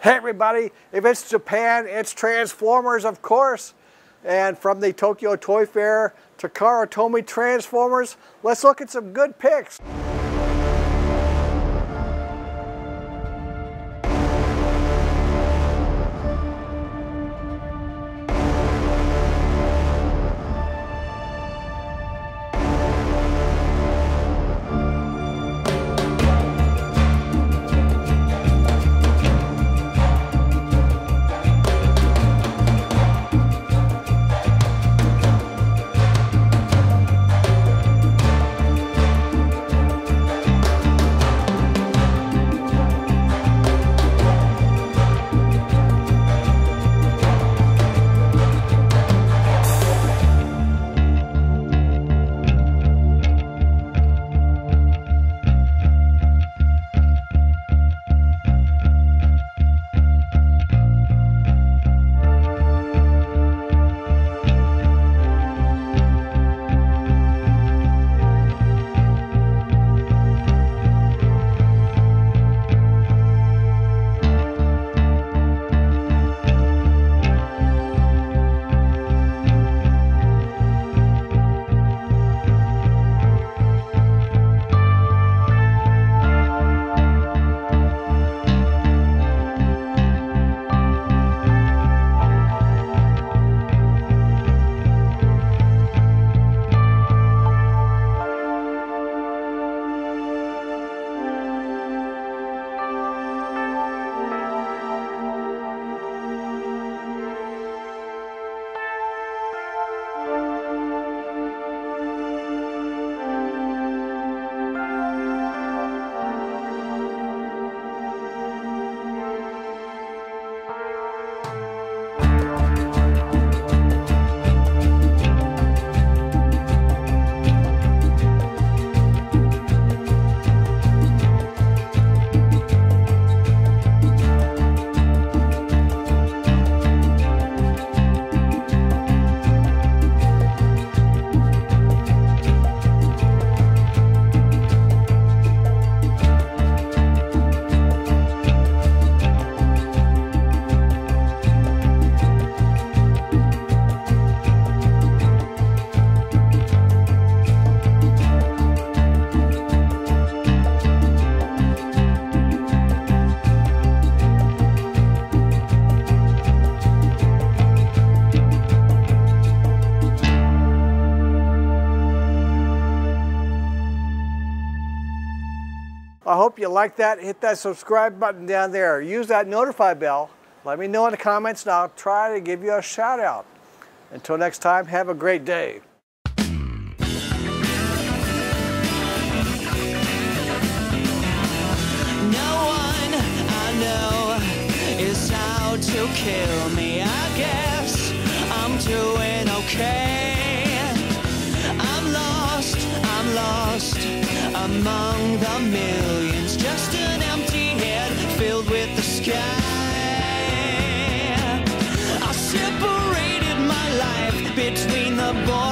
Hey everybody, if it's Japan, it's Transformers, of course. And from the Tokyo Toy Fair to Atamaii Transformers, let's look at some good picks. I hope you like that. Hit that subscribe button down there. Use that notify bell. Let me know in the comments and I'll try to give you a shout out. Until next time, have a great day. No one I know is out to kill me. I guess I'm doing okay. I'm lost among the millions, just an empty head filled with the sky. I separated my life between the boys